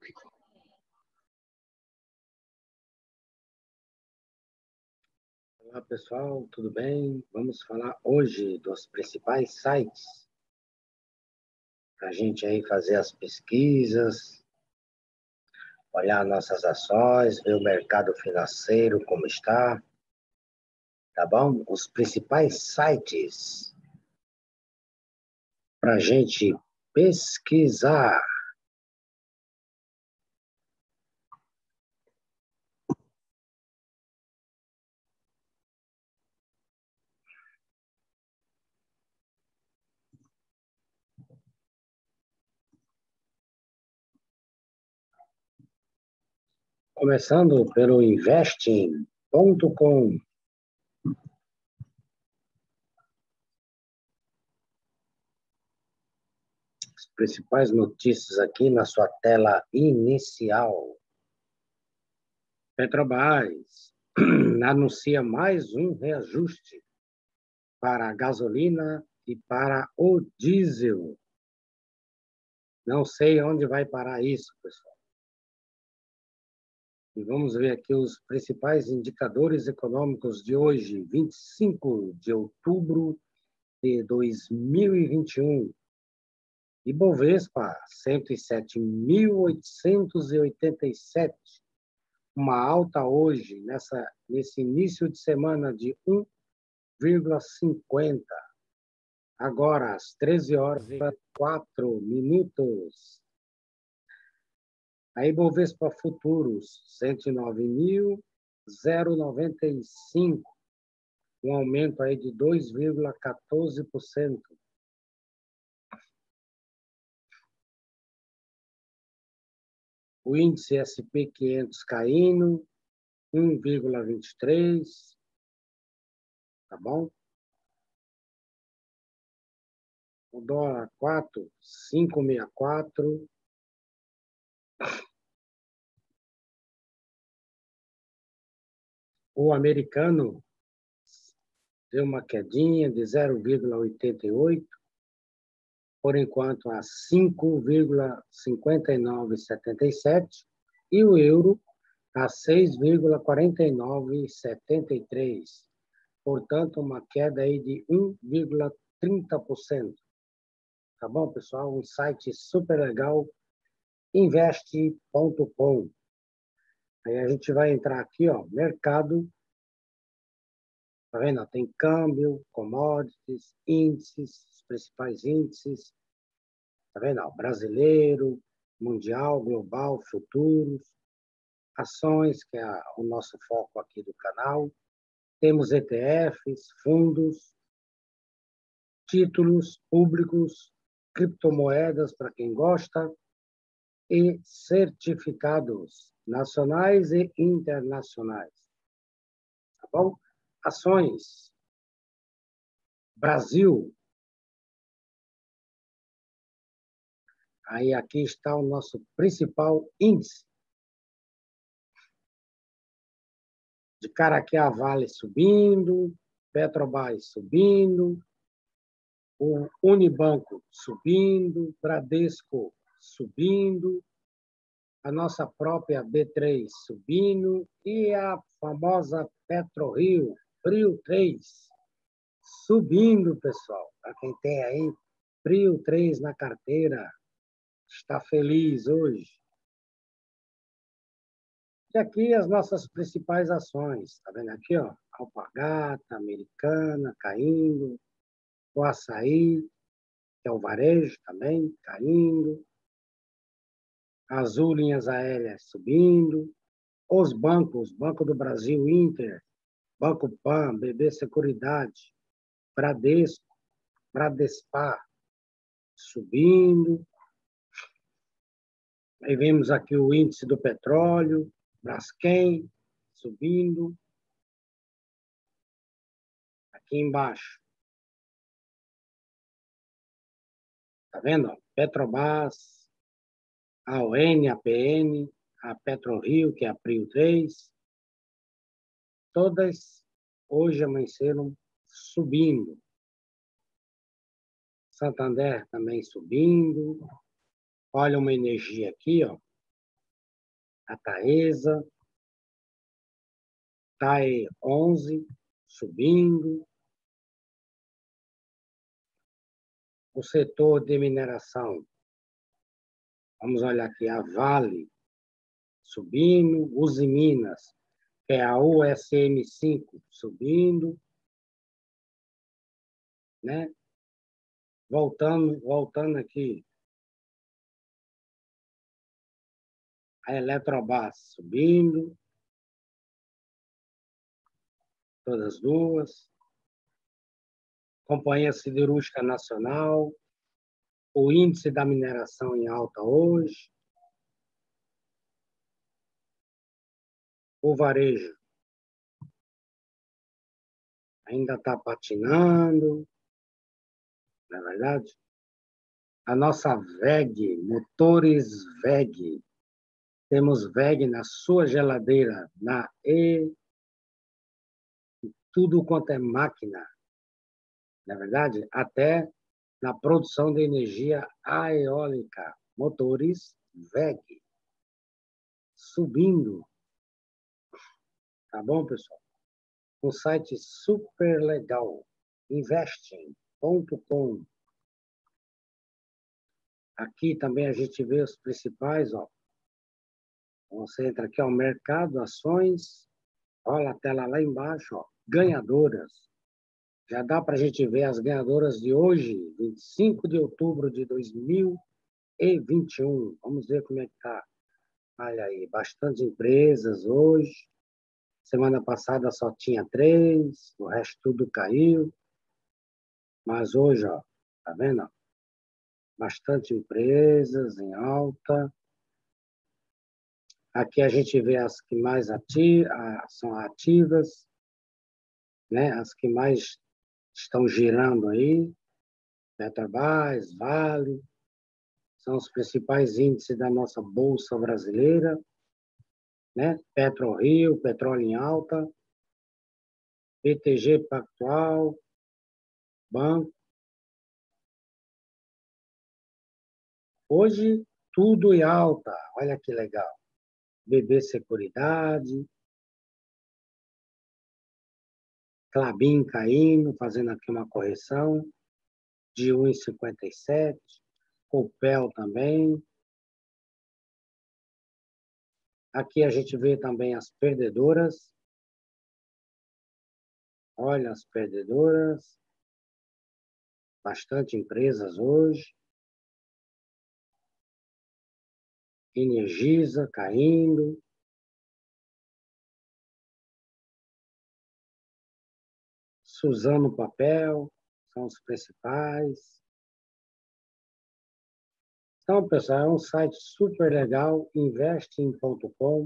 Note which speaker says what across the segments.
Speaker 1: Olá, pessoal, tudo bem? Vamos falar hoje dos principais sites para a gente aí fazer as pesquisas, olhar nossas ações, ver o mercado financeiro como está, tá bom? Os principais sites para a gente pesquisar. Começando pelo investing.com. As principais notícias aqui na sua tela inicial. Petrobras anuncia mais um reajuste para a gasolina e para o diesel. Não sei onde vai parar isso, pessoal. E vamos ver aqui os principais indicadores econômicos de hoje, 25 de outubro de 2021. Ibovespa, 107.887. Uma alta hoje, nesse início de semana, de 1,50. Agora, às 13 horas e 4 minutos. A Ibovespa Futuros, 109.095. Um aumento aí de 2,14%. O índice S&P 500 caindo, 1,23, tá bom? O dólar 4,564. O americano deu uma quedinha de 0,88, por enquanto a 5,5977, e o euro a 6,4973. Portanto, uma queda aí de 1,30%. Tá bom, pessoal? Um site super legal, investe.com. Aí a gente vai entrar aqui, ó, mercado. Tá vendo? Tem câmbio, commodities, índices, os principais índices. Tá vendo? Brasileiro, mundial, global, futuros, ações, que é o nosso foco aqui do canal. Temos ETFs, fundos, títulos públicos, criptomoedas para quem gosta e certificados nacionais e internacionais. Tá bom? Ações. Brasil. Aí aqui está o nosso principal índice. De cara aqui a Vale subindo, Petrobras subindo, o Unibanco subindo, Bradesco subindo, a nossa própria B3 subindo e a famosa PetroRio, Prio 3, subindo, pessoal. Para quem tem aí Prio 3 na carteira, está feliz hoje. E aqui as nossas principais ações. Está vendo aqui, ó? Alpargata, Americana, caindo. O Açaí, que é o varejo também, caindo. Azul Linhas Aéreas subindo. Os bancos, Banco do Brasil, Inter, Banco Pan, BB Seguridade, Bradesco, Bradespar, subindo. Aí vemos aqui o índice do petróleo, Braskem, subindo. Aqui embaixo. Tá vendo? Petrobras, a ON, a PN, a PetroRio, que é a Prio 3. Todas hoje amanheceram subindo. Santander também subindo. Olha uma energia aqui, ó. a Taesa, TAE 11, subindo. O setor de mineração, vamos olhar aqui, a Vale subindo, Usiminas, que é a USM5 subindo, né? Voltando aqui, a Eletrobras subindo, todas duas. Companhia Siderúrgica Nacional, o índice da mineração em alta hoje. O varejo ainda está patinando, não é verdade? A nossa WEG, motores WEG, temos WEG na sua geladeira, na E, tudo quanto é máquina, não é verdade? Até na produção de energia eólica, motores WEG, subindo. Tá bom, pessoal? Um site super legal, investing.com. Aqui também a gente vê os principais, ó. Você entra aqui, ó, mercado, ações, olha a tela lá embaixo, ó, ganhadoras. Já dá para a gente ver as ganhadoras de hoje, 25 de outubro de 2021. Vamos ver como é que tá. Olha aí, bastante empresas hoje. Semana passada só tinha 3, o resto tudo caiu. Mas hoje, ó, tá vendo? Bastante empresas em alta. Aqui a gente vê as que mais são ativas, né? As que mais estão girando aí. Petrobras, Vale, são os principais índices da nossa Bolsa Brasileira, né? PetroRio, petróleo em alta, BTG Pactual, Banco. Hoje, tudo em alta, olha que legal. BB Seguridade, Klabin caindo, fazendo aqui uma correção de 1,57, Copel também. Aqui a gente vê também as perdedoras. Olha as perdedoras. Bastante empresas hoje. Energisa caindo. Suzano Papel são os principais. Então, pessoal, é um site super legal, investing.com.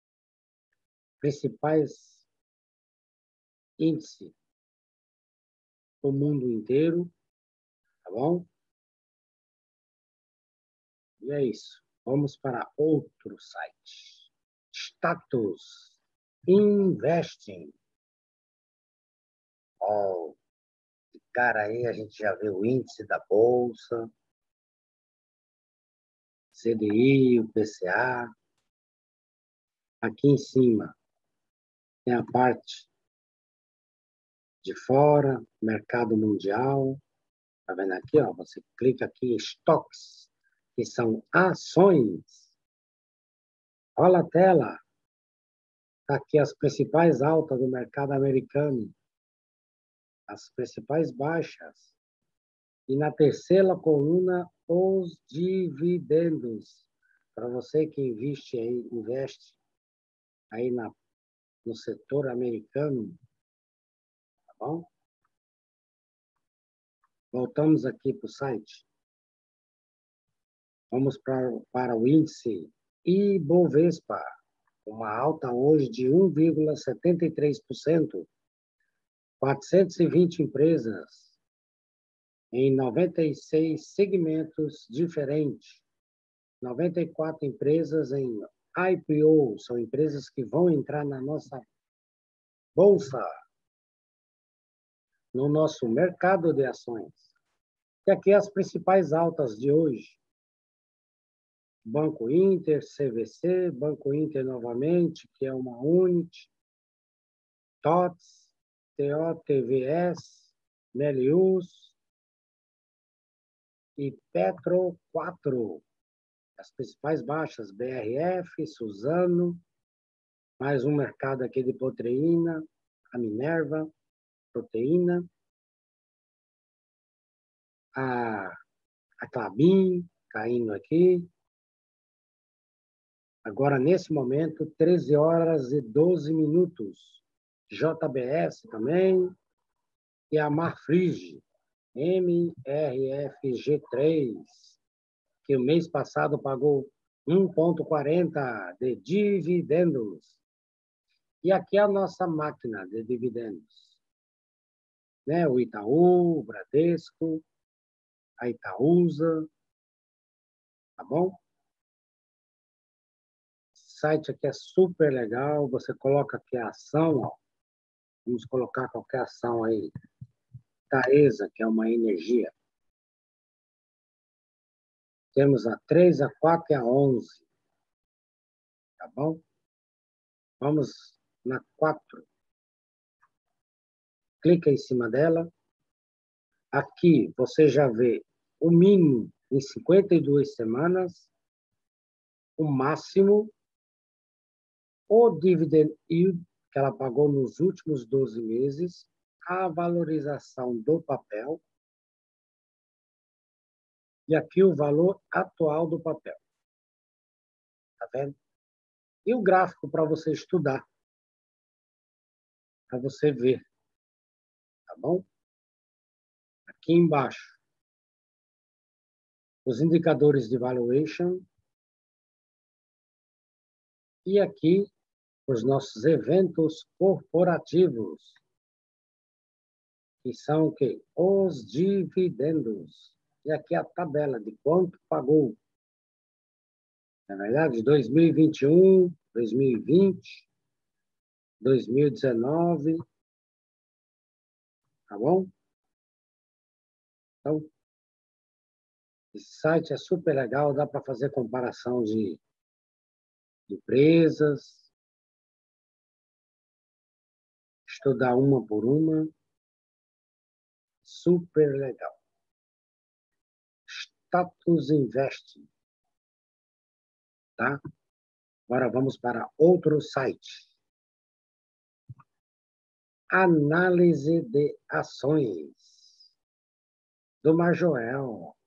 Speaker 1: Principais índices do mundo inteiro, tá bom? E é isso. Vamos para outro site. Status Investing. Ó, cara, aí a gente já vê o índice da Bolsa, CDI, o PCA. Aqui em cima tem a parte de fora, mercado mundial. Tá vendo aqui, ó? Você clica aqui em estoques, que são ações. Olha a tela. Tá aqui as principais altas do mercado americano, as principais baixas. E na terceira coluna, os dividendos. Para você que investe aí no setor americano, tá bom? Voltamos aqui para o site. Vamos para o índice Ibovespa, uma alta hoje de 1,73%, 420 empresas em 96 segmentos diferentes, 94 empresas em IPO, são empresas que vão entrar na nossa bolsa, no nosso mercado de ações. E aqui as principais altas de hoje. Banco Inter, CVC, Banco Inter novamente, que é uma Unity, TOTS, TOTVS, Melius e Petro 4. As principais baixas, BRF, Suzano, mais um mercado aqui de proteína, a Minerva, proteína, a Klabin caindo aqui. Agora, nesse momento, 13 horas e 12 minutos. JBS também. E a Marfrig, MRFG3, que o mês passado pagou 1,40 de dividendos. E aqui é a nossa máquina de dividendos. Né? O Itaú, o Bradesco, a Itaúsa, tá bom? Esse site aqui é super legal, você coloca aqui a ação, ó. Vamos colocar qualquer ação aí. Taesa, que é uma energia. Temos a 3, a 4 e a 11. Tá bom? Vamos na 4. Clica em cima dela. Aqui você já vê o mínimo em 52 semanas, o máximo, o dividend yield que ela pagou nos últimos 12 meses, a valorização do papel e aqui o valor atual do papel. Tá vendo? E o gráfico para você estudar, para você ver. Tá bom? Aqui embaixo, os indicadores de valuation e aqui os nossos eventos corporativos, que são o quê? Os dividendos. E aqui a tabela de quanto pagou. Na verdade, 2021, 2020, 2019, tá bom? Então, esse site é super legal, dá para fazer comparação de empresas, estudar uma por uma, super legal. Status Investing, tá? Agora vamos para outro site. Análise de ações do Majoel,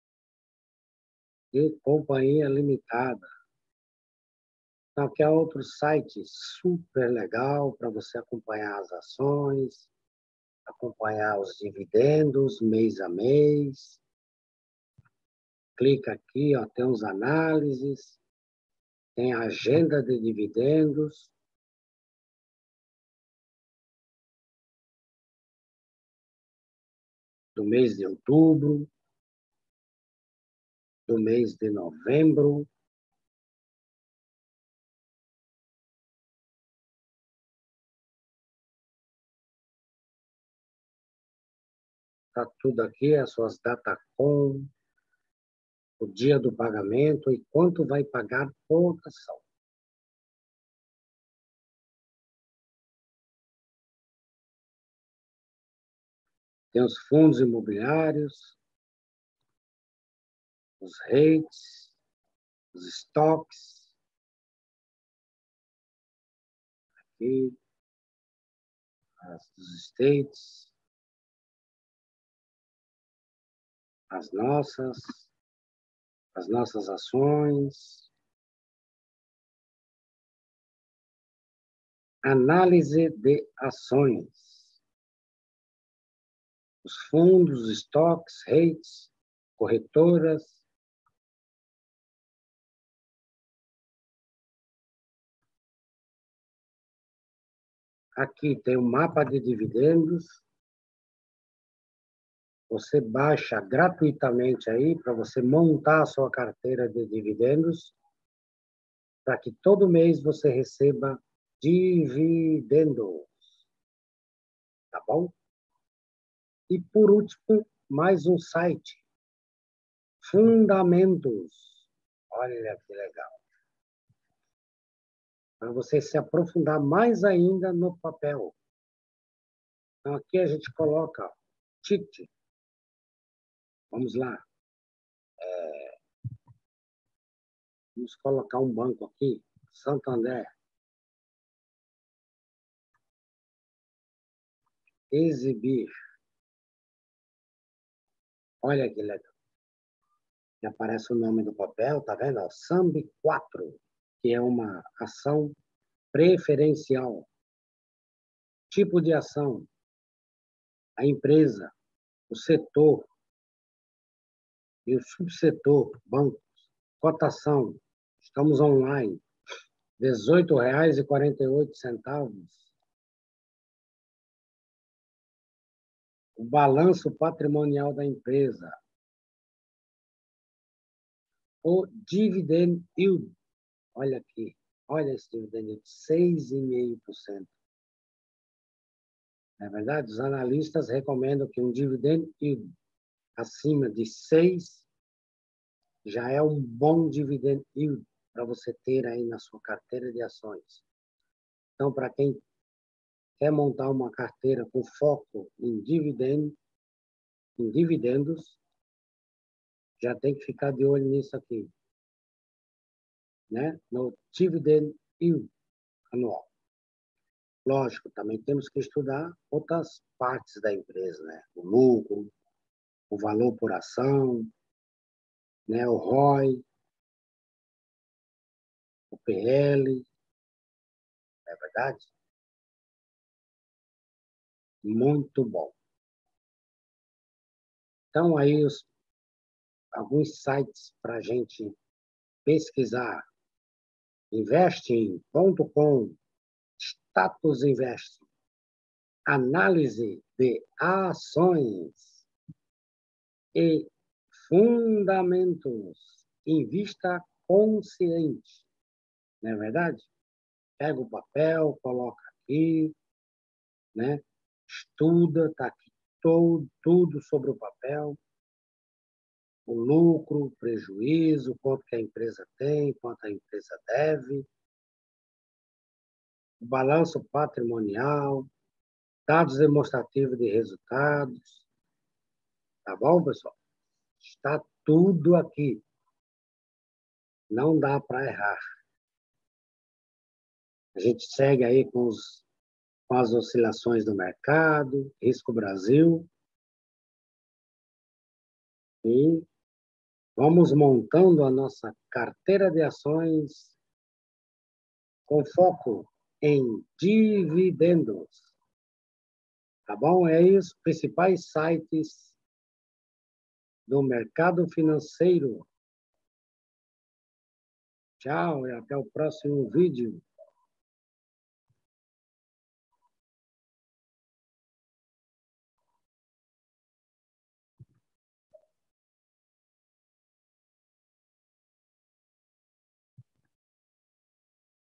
Speaker 1: de Companhia Limitada. Então, aqui é outro site super legal para você acompanhar as ações, acompanhar os dividendos mês a mês. Clica aqui, ó, tem os análises, tem a agenda de dividendos. Do mês de outubro, do mês de novembro. Está tudo aqui, as suas datacom, o dia do pagamento e quanto vai pagar por ação. Tem os fundos imobiliários, os REITs, os estoques, aqui, os estates, as nossas ações. Análise de ações. Os fundos, estoques, REITs, corretoras. Aqui tem o mapa de dividendos. Você baixa gratuitamente aí para você montar a sua carteira de dividendos, para que todo mês você receba dividendos. Tá bom? E por último, mais um site. Fundamentos. Olha que legal. Para você se aprofundar mais ainda no papel. Então, aqui a gente coloca TIT. Vamos lá. Vamos colocar um banco aqui. Santander. Exibir. Olha que legal. E aparece o nome do papel, tá vendo? SAMB 4, que é uma ação preferencial. Tipo de ação. A empresa, o setor e o subsetor, bancos. Cotação. Estamos online. R$ 18,48. O balanço patrimonial da empresa. O dividend yield. Olha aqui. Olha esse dividend yield. 6,5%. Na verdade, os analistas recomendam que um dividend yield acima de 6 já é um bom dividend yield para você ter aí na sua carteira de ações. Então, para quem quer montar uma carteira com foco em dividendos, já tem que ficar de olho nisso aqui, né? No dividend yield anual. Lógico, também temos que estudar outras partes da empresa, né? O lucro, o valor por ação, né? O ROI, o PL, não é verdade? Muito bom. Então, aí, alguns sites para a gente pesquisar. Investing.com, Status Investing, análise de ações e fundamentos. Invista consciente, não é verdade? Pega o papel, coloca aqui, né? Estuda, está aqui tudo sobre o papel, o lucro, o prejuízo, quanto que a empresa tem, quanto a empresa deve, o balanço patrimonial, dados demonstrativos de resultados. Tá bom, pessoal? Está tudo aqui. Não dá para errar. A gente segue aí com as oscilações do mercado, Risco Brasil, e vamos montando a nossa carteira de ações com foco em dividendos. Tá bom? É aí os principais sites do mercado financeiro. Tchau e até o próximo vídeo.